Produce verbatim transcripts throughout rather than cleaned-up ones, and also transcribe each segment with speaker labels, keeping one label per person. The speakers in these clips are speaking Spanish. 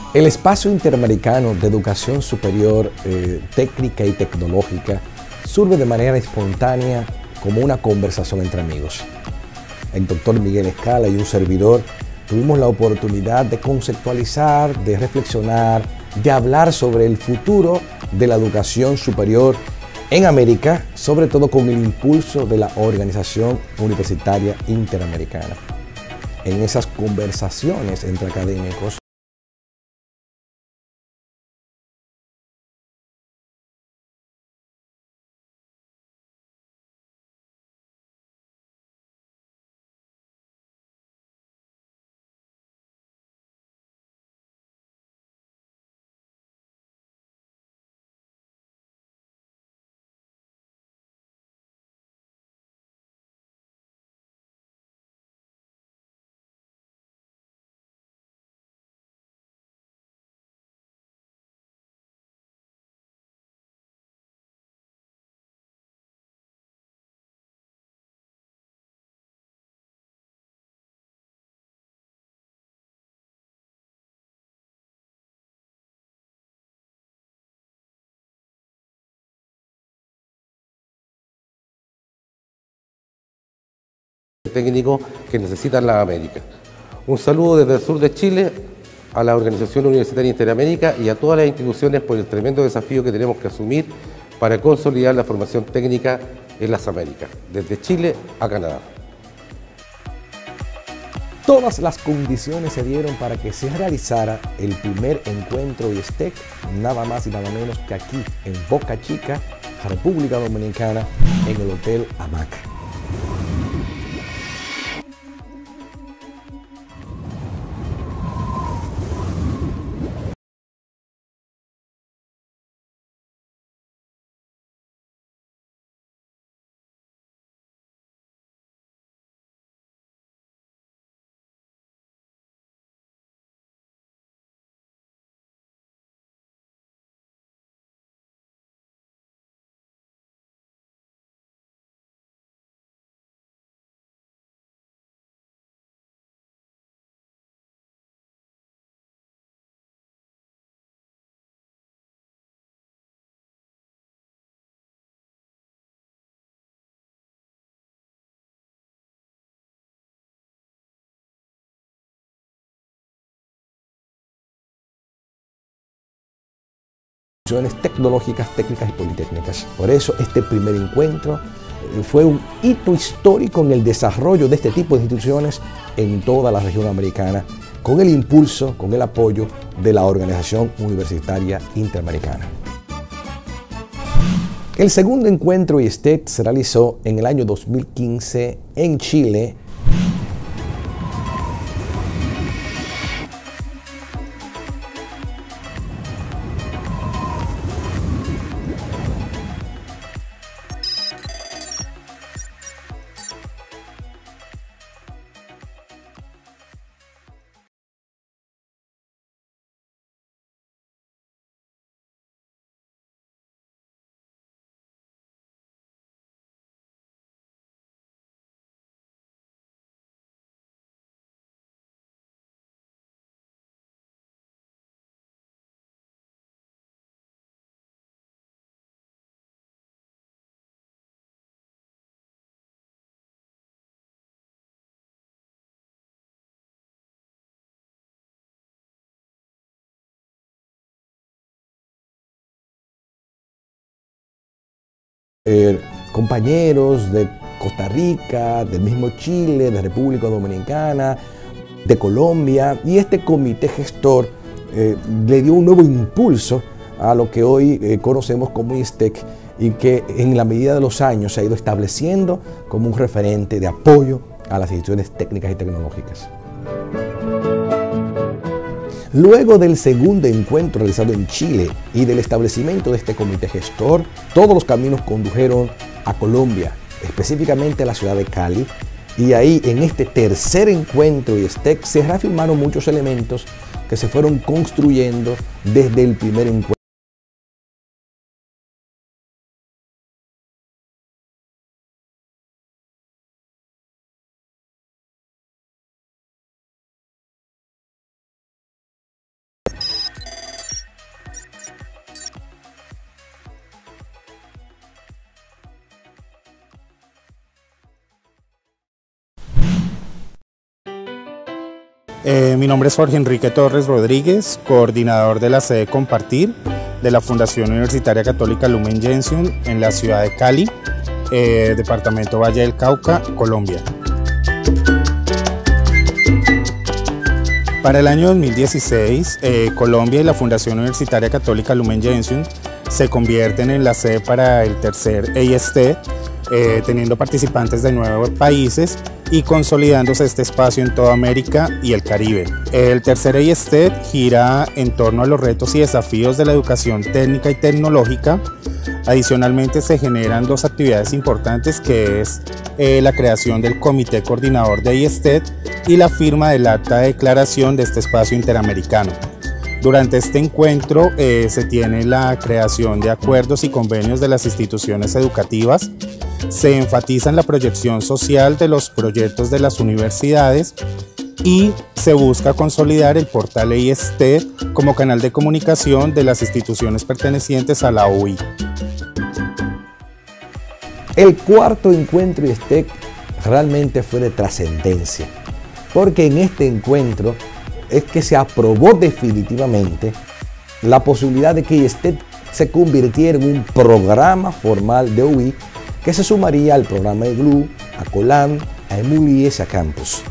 Speaker 1: El espacio interamericano de educación superior, eh, técnica y tecnológica surge de manera espontánea como una conversación entre amigos. El doctor Miguel Escala y un servidor tuvimos la oportunidad de conceptualizar, de reflexionar, de hablar sobre el futuro de la educación superior en América, sobre todo con el impulso de la Organización Universitaria Interamericana. En esas conversaciones entre académicos,
Speaker 2: técnico que necesitan la América. Un saludo desde el sur de Chile a la Organización Universitaria Interamérica y a todas las instituciones por el tremendo desafío que tenemos que asumir para consolidar la formación técnica en las Américas, desde Chile a Canadá.
Speaker 1: todas las condiciones se dieron para que se realizara el primer encuentro I S T E C, nada más y nada menos que aquí en Boca Chica, República Dominicana, en el Hotel Hamaca. Tecnológicas, técnicas y politécnicas. Por eso este primer encuentro fue un hito histórico en el desarrollo de este tipo de instituciones en toda la región americana, con el impulso, con el apoyo de la Organización Universitaria Interamericana. El segundo encuentro I S T E C se realizó en el año dos mil quince en Chile. Eh, compañeros de Costa Rica, del mismo Chile, de República Dominicana, de Colombia, y este comité gestor eh, le dio un nuevo impulso a lo que hoy eh, conocemos como I S T E C y que en la medida de los años se ha ido estableciendo como un referente de apoyo a las instituciones técnicas y tecnológicas. Luego del segundo encuentro realizado en Chile y del establecimiento de este comité gestor, todos los caminos condujeron a Colombia, específicamente a la ciudad de Cali, y ahí en este tercer encuentro I S T E C se reafirmaron muchos elementos que se fueron construyendo desde el primer encuentro.
Speaker 3: Eh, mi nombre es Jorge Enrique Torres Rodríguez, coordinador de la sede Compartir de la Fundación Universitaria Católica Lumen Gentium en la ciudad de Cali, eh, departamento Valle del Cauca, Colombia. Para el año dos mil dieciséis, eh, Colombia y la Fundación Universitaria Católica Lumen Gentium se convierten en la sede para el tercer A I S T E D, eh, teniendo participantes de nueve países y consolidándose este espacio en toda América y el Caribe. El tercer A I S T E D gira en torno a los retos y desafíos de la educación técnica y tecnológica. Adicionalmente se generan dos actividades importantes, que es eh, la creación del Comité Coordinador de A I S T E D y la firma del acta de declaración de este espacio interamericano. Durante este encuentro eh, se tiene la creación de acuerdos y convenios de las instituciones educativas. Se enfatiza en la proyección social de los proyectos de las universidades y se busca consolidar el portal A I S T E D como canal de comunicación de las instituciones pertenecientes a la U I.
Speaker 1: El cuarto encuentro I S T E C realmente fue de trascendencia, porque en este encuentro es que se aprobó definitivamente la posibilidad de que I S T E C se convirtiera en un programa formal de U I que se sumaría al programa E G L U, a COLAN, a EMULIES y a Campus.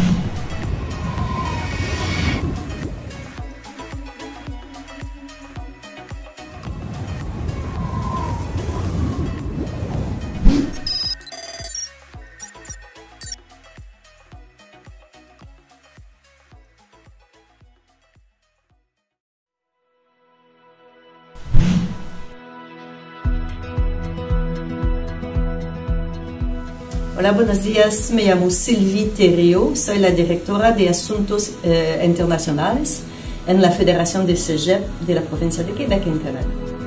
Speaker 4: Hola, buenos días. Me llamo Sylvie Thériault, soy la directora de Asuntos eh, Internacionales en la Federación de Cégep de la provincia de Quebec en Canadá.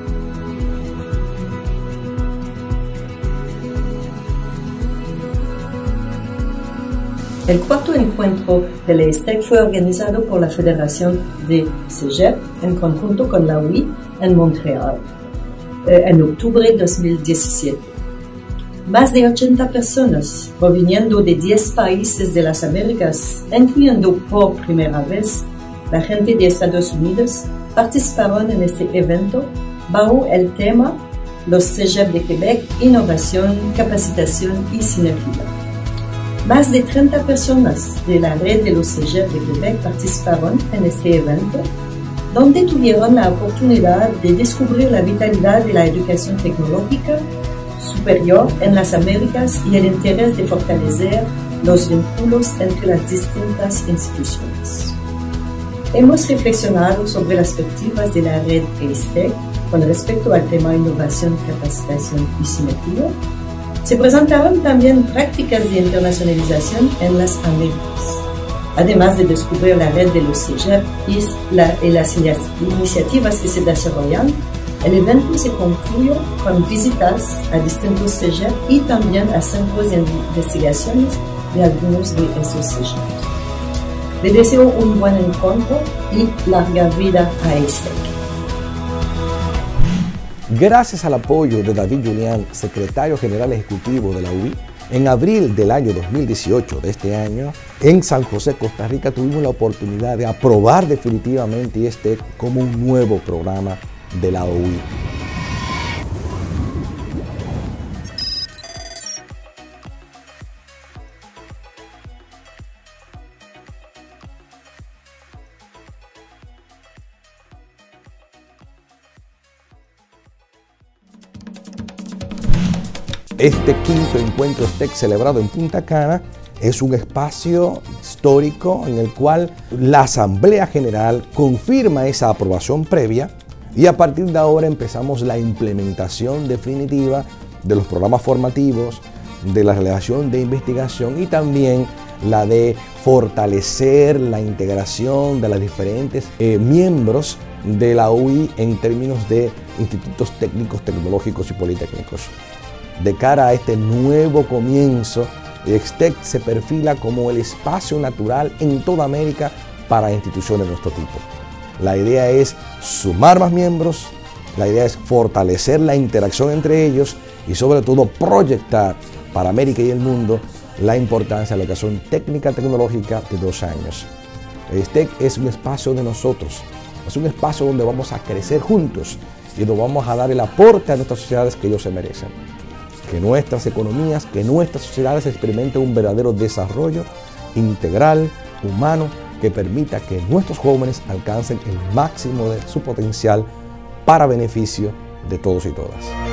Speaker 4: El cuarto encuentro del A I S T E C fue organizado por la Federación de Cégep en conjunto con la U I en Montreal eh, en octubre de dos mil diecisiete. Más de ochenta personas proveniendo de diez países de las Américas, incluyendo por primera vez la gente de Estados Unidos, participaron en este evento bajo el tema Los Cégep de Quebec, Innovación, Capacitación y Sinergia. Más de treinta personas de la red de los Cégep de Quebec participaron en este evento, donde tuvieron la oportunidad de descubrir la vitalidad de la educación tecnológica superior en las Américas y el interés de fortalecer los vínculos entre las distintas instituciones. Hemos reflexionado sobre las perspectivas de la red A I S T E C con respecto al tema innovación, capacitación y sinergia. Se presentaron también prácticas de internacionalización en las Américas, además de descubrir la red de los Cégep y, la, y las iniciativas que se desarrollan. El evento se concluyó con visitas a distintos Cégep y también a centros de investigaciones de algunos de esos Cégep. Les deseo un buen encuentro y larga vida a A I S T E C.
Speaker 1: Gracias al apoyo de David Julián, secretario general ejecutivo de la U I, en abril del año dos mil dieciocho de este año, en San José, Costa Rica, tuvimos la oportunidad de aprobar definitivamente I S T E C como un nuevo programa de la U I. Este quinto encuentro I S T E C celebrado en Punta Cana es un espacio histórico en el cual la Asamblea General confirma esa aprobación previa y a partir de ahora empezamos la implementación definitiva de los programas formativos, de la relación de investigación y también la de fortalecer la integración de los diferentes eh, miembros de la U I en términos de institutos técnicos, tecnológicos y politécnicos. De cara a este nuevo comienzo, I S T E C se perfila como el espacio natural en toda América para instituciones de nuestro tipo. La idea es sumar más miembros, la idea es fortalecer la interacción entre ellos y sobre todo proyectar para América y el mundo la importancia de la educación técnica tecnológica de dos años. El STEC es un espacio de nosotros, es un espacio donde vamos a crecer juntos y donde vamos a dar el aporte a nuestras sociedades que ellos se merecen. Que nuestras economías, que nuestras sociedades experimenten un verdadero desarrollo integral, humano, que permita que nuestros jóvenes alcancen el máximo de su potencial para beneficio de todos y todas.